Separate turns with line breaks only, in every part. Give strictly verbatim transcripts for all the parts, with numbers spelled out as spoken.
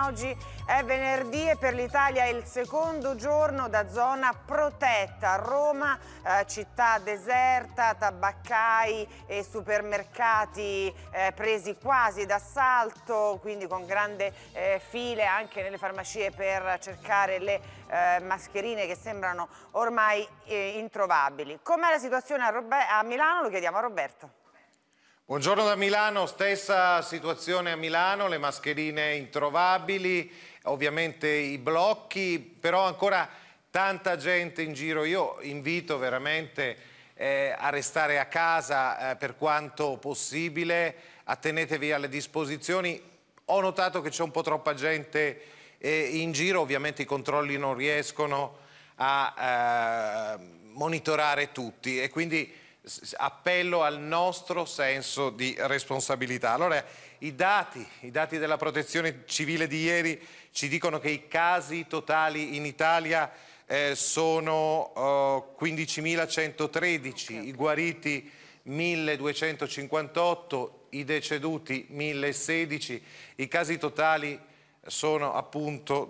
Oggi è venerdì e per l'Italia è il secondo giorno da zona protetta. Roma, eh, città deserta, tabaccai e supermercati eh, presi quasi d'assalto, quindi con grande eh, file anche nelle farmacie per cercare le eh, mascherine che sembrano ormai eh, introvabili. Com'è la situazione a, Robe- a Milano? Lo chiediamo a Roberto.
Buongiorno da Milano, stessa situazione a Milano, le mascherine introvabili, ovviamente i blocchi, però ancora tanta gente in giro. Io invito veramente eh, a restare a casa eh, per quanto possibile, attenetevi alle disposizioni. Ho notato che c'è un po' troppa gente eh, in giro, ovviamente i controlli non riescono a eh, monitorare tutti e quindi appello al nostro senso di responsabilità. Allora, i dati, i dati della Protezione Civile di ieri ci dicono che i casi totali in Italia eh, sono uh, quindicimilacentotredici, okay. I guariti milleduecentocinquantotto, i deceduti millesedici, i casi totali sono appunto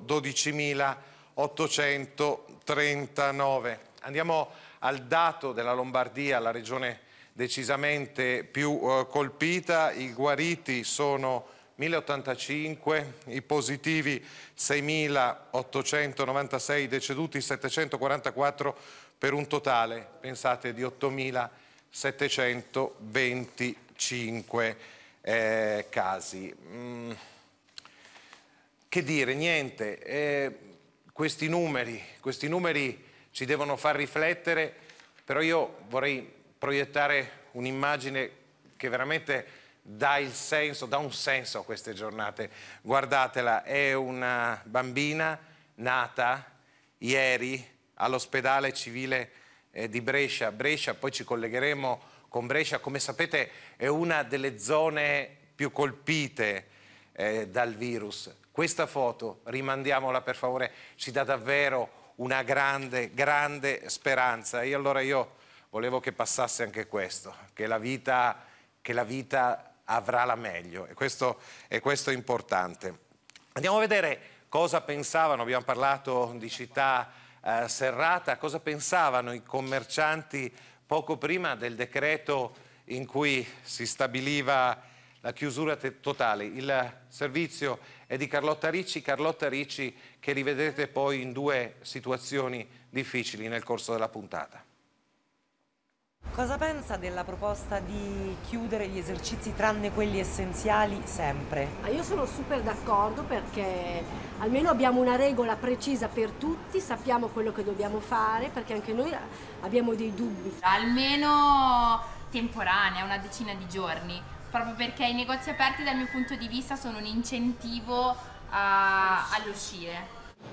dodicimilaottocentotrentanove. Andiamo al dato della Lombardia, la regione decisamente più eh, colpita. I guariti sono mille ottantacinque, i positivi seimilaottocentonovantasei, i deceduti settecentoquarantaquattro, per un totale, pensate, di ottomilasettecentoventicinque eh, casi. Mm. Che dire, niente, eh, questi numeri, questi numeri ci devono far riflettere, però io vorrei proiettare un'immagine che veramente dà il senso, dà un senso a queste giornate. Guardatela, è una bambina nata ieri all'ospedale civile eh, di Brescia. Brescia, poi ci collegheremo con Brescia, come sapete è una delle zone più colpite eh, dal virus. Questa foto, rimandiamola per favore, ci dà davvero una grande, grande speranza. E allora io volevo che passasse anche questo, che la vita, che la vita avrà la meglio, e questo, e questo è importante. Andiamo a vedere cosa pensavano, abbiamo parlato di città eh, serrata, cosa pensavano i commercianti poco prima del decreto in cui si stabiliva la chiusura totale. Il servizio è di Carlotta Ricci, Carlotta Ricci che rivedrete poi in due situazioni difficili nel corso della puntata.
Cosa pensa della proposta di chiudere gli esercizi tranne quelli essenziali sempre?
Io sono super d'accordo perché almeno abbiamo una regola precisa per tutti, sappiamo quello che dobbiamo fare, perché anche noi abbiamo dei dubbi.
Almeno temporanea, una decina di giorni. Proprio perché i negozi aperti dal mio punto di vista sono un incentivo all'uscire.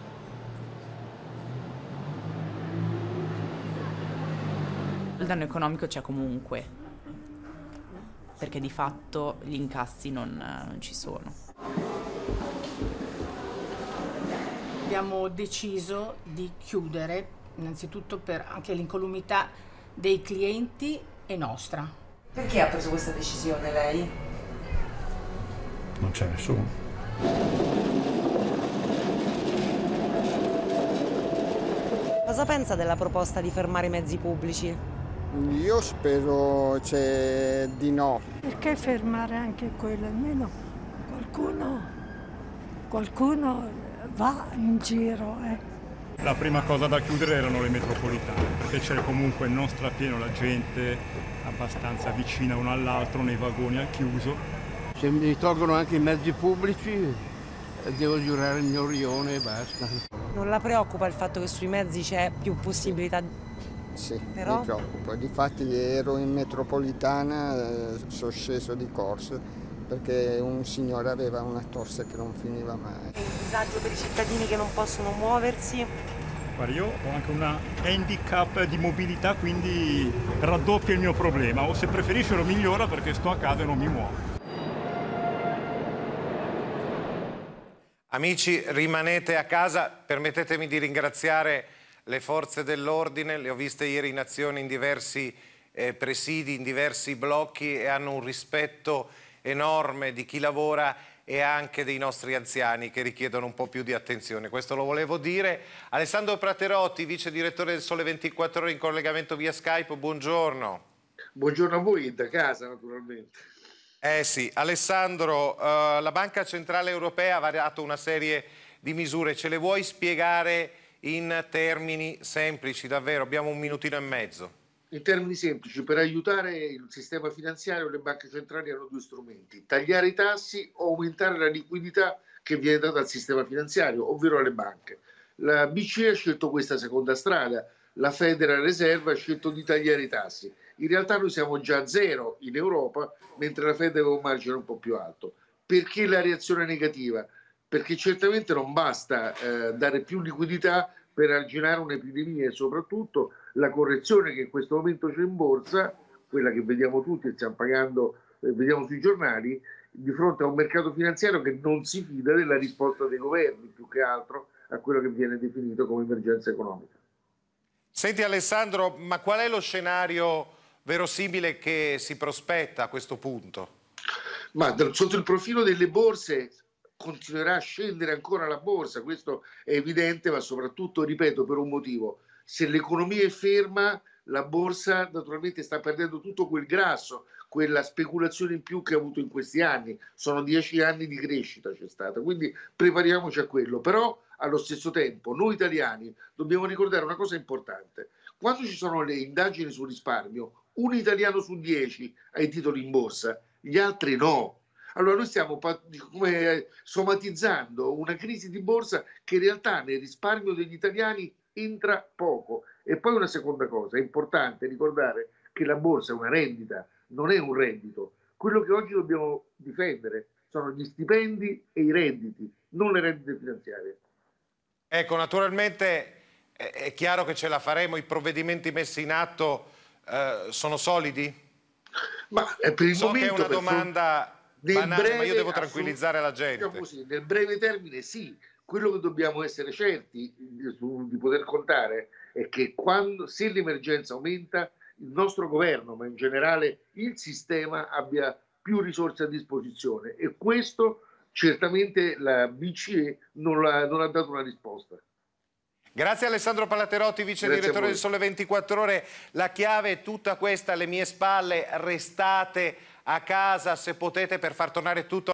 Il danno economico c'è comunque, perché di fatto gli incassi non, non ci sono.
Abbiamo deciso di chiudere, innanzitutto per anche l'incolumità dei clienti e nostra.
Perché ha preso questa decisione lei?
Non c'è nessuno.
Cosa pensa della proposta di fermare i mezzi pubblici?
Io spero c'è di no.
Perché fermare anche quello? Almeno qualcuno, qualcuno va in giro. Eh.
La prima cosa da chiudere erano le metropolitane, perché c'è comunque non strapieno la gente abbastanza vicina uno all'altro nei vagoni al chiuso.
Se mi tolgono anche i mezzi pubblici devo giurare il mio rione e basta.
Non la preoccupa il fatto che sui mezzi c'è più possibilità?
Sì,
Però...
mi preoccupa. Difatti ero in metropolitana, eh, sono sceso di corsa perché un signore aveva una tosse che non finiva mai.
È un disagio per i cittadini che non possono muoversi?
Io ho anche una handicap di mobilità, quindi raddoppia il mio problema, o se preferisce lo migliora perché sto a casa e non mi muovo.
Amici, rimanete a casa. Permettetemi di ringraziare le forze dell'ordine, le ho viste ieri in azione in diversi eh, presidi, in diversi blocchi, e hanno un rispetto enorme di chi lavora e anche dei nostri anziani che richiedono un po' più di attenzione. Questo lo volevo dire. Alessandro Praterotti, vice direttore del Sole ventiquattro Ore in collegamento via Skype, buongiorno.
Buongiorno a voi, da casa naturalmente.
Eh sì, Alessandro, uh, la Banca Centrale Europea ha varato una serie di misure, ce le vuoi spiegare in termini semplici, davvero? Abbiamo un minutino e mezzo.
In termini semplici, per aiutare il sistema finanziario le banche centrali hanno due strumenti: tagliare i tassi o aumentare la liquidità che viene data al sistema finanziario, ovvero alle banche. La B C E ha scelto questa seconda strada, la Federal Reserve ha scelto di tagliare i tassi. In realtà noi siamo già a zero in Europa, mentre la Fed aveva un margine un po' più alto. Perché la reazione negativa? Perché certamente non basta eh, dare più liquidità per arginare un'epidemia, e soprattutto la correzione che in questo momento c'è in borsa, quella che vediamo tutti e stiamo pagando, eh, vediamo sui giornali, di fronte a un mercato finanziario che non si fida della risposta dei governi, più che altro a quello che viene definito come emergenza economica.
Senti Alessandro, ma qual è lo scenario verosimile che si prospetta a questo punto?
Ma sotto il profilo delle borse continuerà a scendere ancora la borsa, questo è evidente, ma soprattutto, ripeto, per un motivo: se l'economia è ferma, la borsa naturalmente sta perdendo tutto quel grasso, quella speculazione in più che ha avuto in questi anni. Sono dieci anni di crescita c'è stata, quindi prepariamoci a quello. Però allo stesso tempo noi italiani dobbiamo ricordare una cosa importante: quando ci sono le indagini sul risparmio, un italiano su dieci ha i titoli in borsa, gli altri no. Allora noi stiamo come somatizzando una crisi di borsa che in realtà nel risparmio degli italiani entra poco. E poi una seconda cosa, è importante ricordare che la borsa è una rendita, non è un reddito. Quello che oggi dobbiamo difendere sono gli stipendi e i redditi, non le rendite finanziarie.
Ecco, naturalmente è chiaro che ce la faremo, i provvedimenti messi in atto eh, sono solidi?
Ma eh, per il
so
momento...
che è una domanda... banale,
breve,
ma io devo tranquillizzare la gente.
Diciamo così, nel breve termine sì, quello che dobbiamo essere certi di, di poter contare è che quando, se l'emergenza aumenta, il nostro governo, ma in generale il sistema, abbia più risorse a disposizione, e questo certamente la B C E non, la, non ha dato una risposta.
Grazie Alessandro Praterotti, vice direttore del Sole ventiquattro Ore. La chiave è tutta questa alle mie spalle: restate a casa se potete per far tornare tutto